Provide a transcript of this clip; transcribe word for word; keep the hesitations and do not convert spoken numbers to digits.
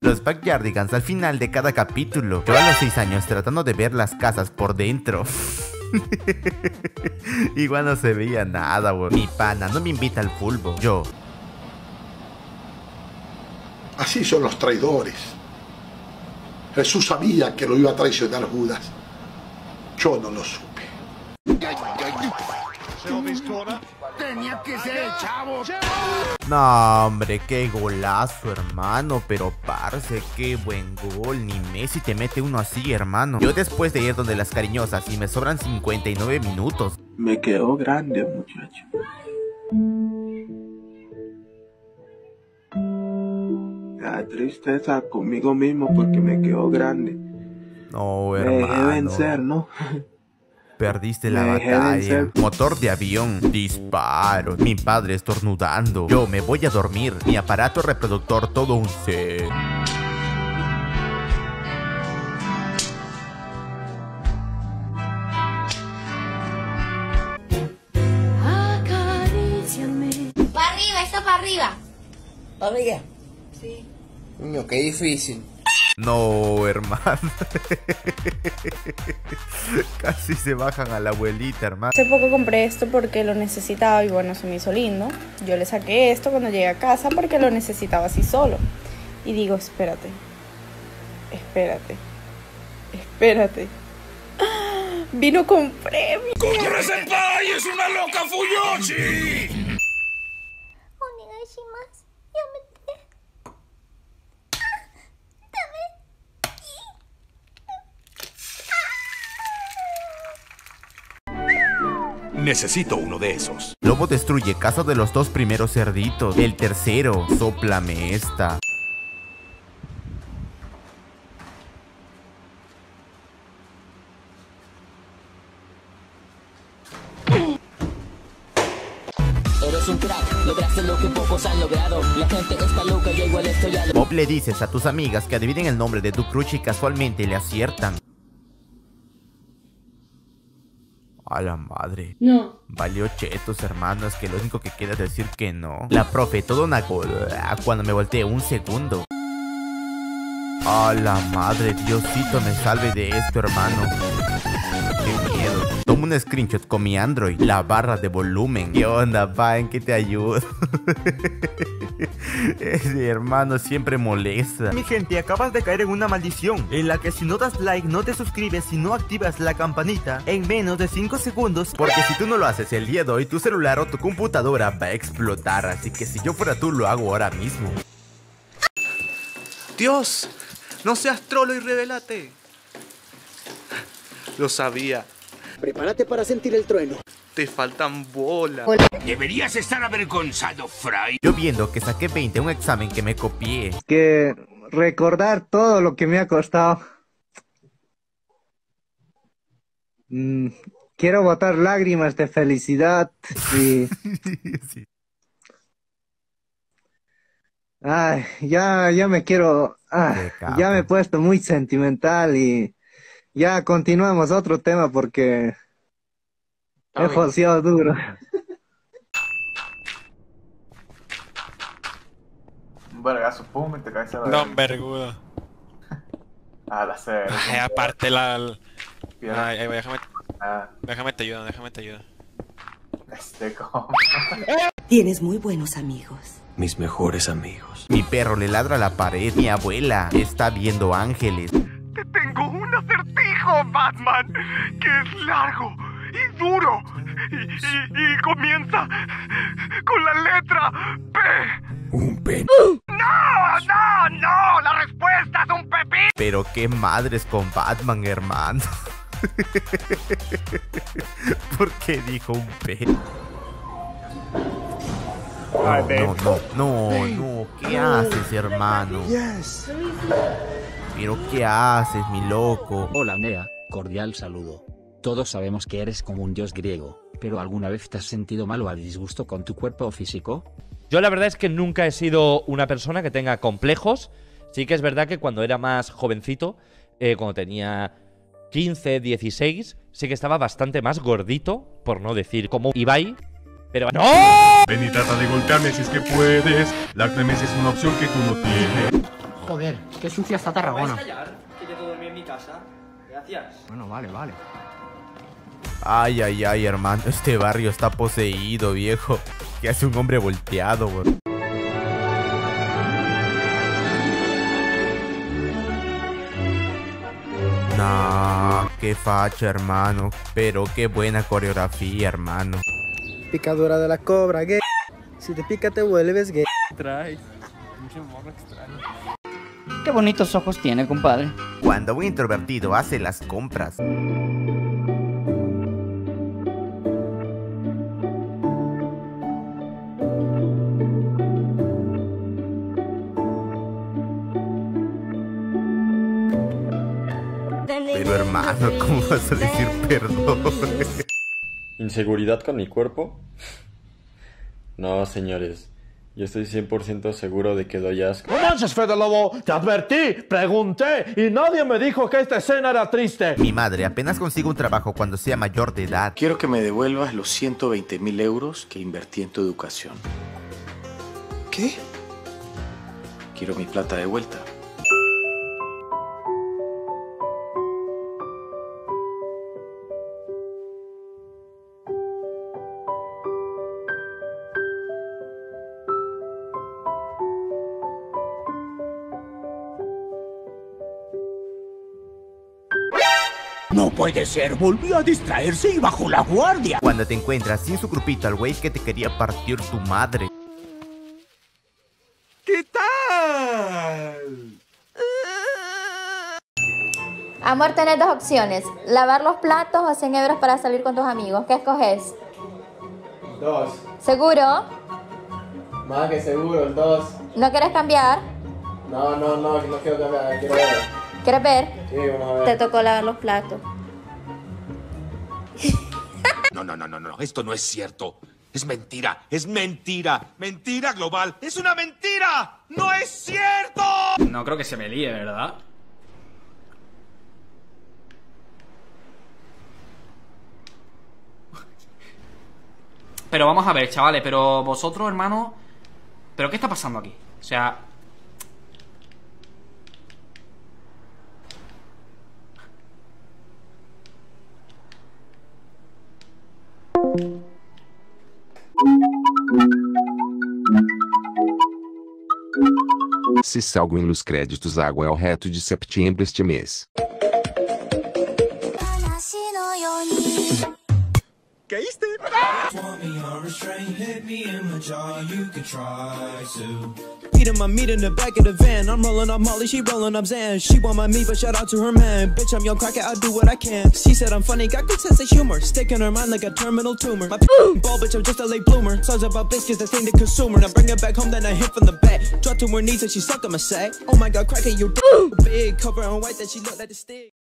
Los Backyardigans al final de cada capítulo. Yo a los seis años tratando de ver las casas por dentro. Igual no se veía nada, güey. Mi pana no me invita al fútbol. Yo. Así son los traidores. Jesús sabía que lo iba a traicionar Judas. Yo no lo supe. Tenía que ser, chavo. No, hombre, qué golazo, hermano. Pero parce, qué buen gol. Ni Messi te mete uno así, hermano. Yo después de ir donde las cariñosas y me sobran cincuenta y nueve minutos. Me quedó grande, muchacho. Da tristeza conmigo mismo porque me quedó grande. No, hermano. Me dejé vencer, ¿no? Perdiste la batalla. Motor de avión. Disparo. Mi padre estornudando. Yo me voy a dormir. Mi aparato reproductor todo un set. Acaríciame. Para arriba, está para arriba. ¿Para arriba? Sí. Coño, qué difícil. No, hermano. Casi se bajan a la abuelita, hermano. Hace poco compré esto porque lo necesitaba y bueno, se me hizo lindo. Yo le saqué esto cuando llegué a casa porque lo necesitaba así solo. Y digo, espérate, espérate, espérate. ¡Ah! Vino con premio. ¡Corre, senpai! ¡Es una loca Fuyoshi! Onegaishimasu. Necesito uno de esos. Lobo destruye casa de los dos primeros cerditos. El tercero, sóplame esta. Eres un crack, lograste lo que pocos han logrado. La gente está loca y igual estoy a... Bob le dices a tus amigas que adivinen el nombre de tu crush y casualmente le aciertan. A la madre. No. Valió chetos, hermano. Es que lo único que queda es decir que no. La profe, todo una cola cuando me volteé un segundo. A la madre, Diosito me salve de esto, hermano. Qué miedo. Tomo un screenshot con mi Android. La barra de volumen. ¿Qué onda, pa? ¿En qué te ayudo? Ese hermano siempre molesta. Mi gente, acabas de caer en una maldición en la que si no das like, no te suscribes y no activas la campanita en menos de cinco segundos. Porque si tú no lo haces el día de hoy, tu celular o tu computadora va a explotar. Así que si yo fuera tú, lo hago ahora mismo. Dios, no seas trolo y rebélate. Lo sabía. Prepárate para sentir el trueno. Te faltan bolas. Deberías estar avergonzado, Fry. Yo viendo que saqué veinte en un examen que me copié. Que recordar todo lo que me ha costado. Mm, quiero botar lágrimas de felicidad y... Sí. Ay, ya, ya me quiero... Ah, ya me he puesto muy sentimental y... Ya continuamos otro tema porque... He joseado duro. Vergazo, pum, y te caes a la... Don vergudo. A la serie. Ay, aparte la... Pierda. Ay, ay, déjame... Ah, Déjame te ayudo, déjame te ayudo. este como... Tienes muy buenos amigos. Mis mejores amigos. Mi perro le ladra a la pared. Mi abuela está viendo ángeles. Te tengo un acertijo, Batman, que es largo y duro y, y, y comienza con la letra P. Un pen. ¡No, no, no! ¡La respuesta es un pepino! Pero qué madres con Batman, hermano. ¿Por qué dijo un P? No, no, no, no, no. ¿Qué haces, hermano? Pero ¿qué haces, mi loco? Hola, Nea, cordial saludo. Todos sabemos que eres como un dios griego, pero ¿alguna vez te has sentido mal o a disgusto con tu cuerpo físico? Yo la verdad es que nunca he sido una persona que tenga complejos. Sí que es verdad que cuando era más jovencito, eh, cuando tenía quince, dieciséis, sí que estaba bastante más gordito, por no decir como Ibai. Pero ¡no! Ven y trata de golpearme si es que puedes. La clemencia es una opción que tú no tienes. Joder, qué sucia está Tarragona. ¿Puedes callar? Que yo dormí en mi casa. Gracias. Bueno, vale, vale. Ay, ay, ay, hermano. Este barrio está poseído, viejo. ¿Qué hace un hombre volteado, güey? No, qué facha, hermano. Pero qué buena coreografía, hermano. Picadura de la cobra, gay. Si te pica te vuelves gay. Traes mucho morro extraño. Qué bonitos ojos tiene, compadre. Cuando un introvertido hace las compras. Pero hermano, ¿cómo vas a decir perdón? ¿Inseguridad con mi cuerpo? No, señores. Yo estoy cien por ciento seguro de que doy asco. No manches, Fede Lobo, te advertí, pregunté y nadie me dijo que esta escena era triste. Mi madre apenas consigo un trabajo cuando sea mayor de edad. Quiero que me devuelvas los ciento veinte mil euros que invertí en tu educación. ¿Qué? Quiero mi plata de vuelta. No puede ser, volvió a distraerse y bajó la guardia. Cuando te encuentras sin su grupito al güey que te quería partir tu madre. ¿Qué tal? Amor, tenés dos opciones. Lavar los platos o cien euros para salir con tus amigos. ¿Qué escoges? Dos. ¿Seguro? Más que seguro, el dos. ¿No quieres cambiar? No, no, no, no quiero cambiar, quiero ver. ¿Quieres ver? Sí, vamos a ver. Te tocó lavar los platos. No, no, no, no, no, esto no es cierto. Es mentira, es mentira. Mentira global, es una mentira. ¡No es cierto! No creo que se me líe, ¿verdad? Pero vamos a ver, chavales, pero vosotros, hermanos, ¿pero qué está pasando aquí? O sea... Se salgo em luz créditos, água é o reto de setembro este mês. ¿Caíste? Eating my meat in the back of the van. I'm rolling up Molly, she rolling up Zan. She want my meat, but shout out to her man. Bitch, I'm young cracker, I do what I can. She said I'm funny, got good sense of humor. Stick in her mind like a terminal tumor. My ball, bitch, I'm just a late bloomer. Songs about biscuits, the thing to consumer. Now bring her back home, then I hit from the back. Drop to her knees and she suck on my sack. Oh my god, cracker, you big. Cover on white, that she look like the stick.